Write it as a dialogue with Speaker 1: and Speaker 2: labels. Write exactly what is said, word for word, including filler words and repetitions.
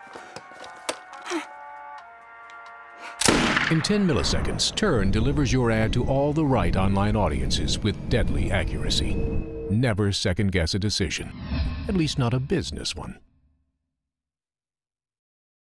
Speaker 1: In ten milliseconds, Turn delivers your ad to all the right online audiences with deadly accuracy. Never second-guess a decision, at least not a business one.